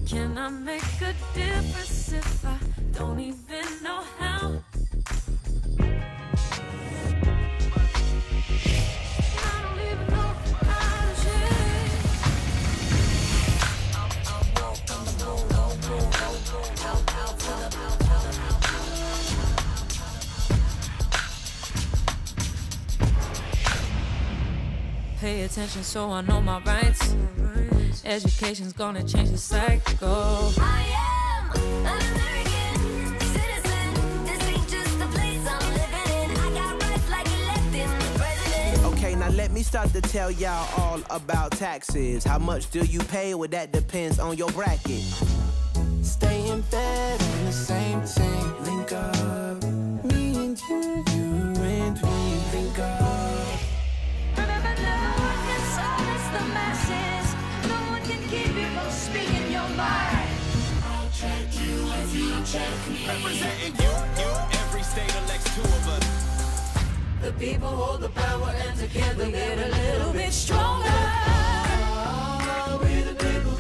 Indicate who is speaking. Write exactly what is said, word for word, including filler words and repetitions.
Speaker 1: Can I make a difference if I don't even know how? I don't even know how to change. I'm walking the road, out, out, out, out, out, out. Pay attention so I know my rights. Education's gonna change the cycle.
Speaker 2: I am an American citizen. This ain't just the place I'm living in. I got rights like electing the president.
Speaker 3: Okay, now let me start to tell y'all all about taxes. How much do you pay? Well, that depends on your bracket. Stay in bed on the same team. Link up. Me and you, you and me. Link up.
Speaker 1: Remember, no one can silence the masses. No one can keep you from speaking your mind.
Speaker 4: I'll check you if you check me. Representing you, you. Every state elects two of us.
Speaker 1: The people hold the power, and together we get a little bit stronger.
Speaker 4: Oh, we the people